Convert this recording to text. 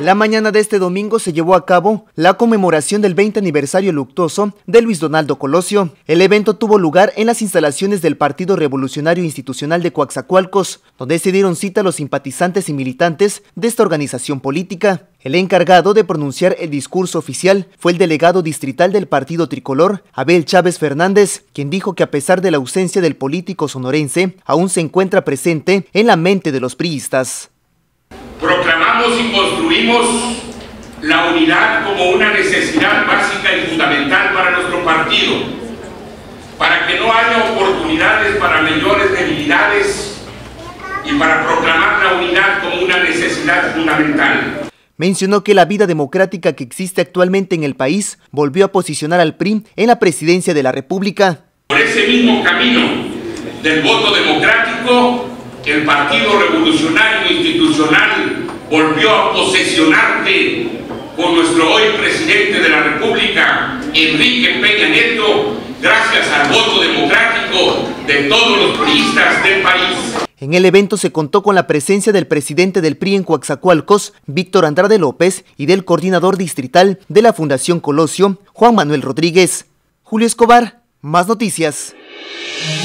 La mañana de este domingo se llevó a cabo la conmemoración del 20 aniversario luctuoso de Luis Donaldo Colosio. El evento tuvo lugar en las instalaciones del Partido Revolucionario Institucional de Coatzacoalcos, donde se dieron cita los simpatizantes y militantes de esta organización política. El encargado de pronunciar el discurso oficial fue el delegado distrital del Partido Tricolor, Abel Chávez Fernández, quien dijo que a pesar de la ausencia del político sonorense, aún se encuentra presente en la mente de los priistas. Proclamamos y construimos la unidad como una necesidad básica y fundamental para nuestro partido, para que no haya oportunidades para mayores debilidades y para proclamar la unidad como una necesidad fundamental. Mencionó que la vida democrática que existe actualmente en el país volvió a posicionar al PRI en la presidencia de la República. Por ese mismo camino del voto democrático, el Partido Revolucionario Institucional volvió a posesionarse con nuestro hoy presidente de la República, Enrique Peña Nieto, gracias al voto democrático de todos los priistas del país. En el evento se contó con la presencia del presidente del PRI en Coatzacoalcos, Víctor Andrade López, y del coordinador distrital de la Fundación Colosio, Juan Manuel Rodríguez. Julio Escobar, Más Noticias.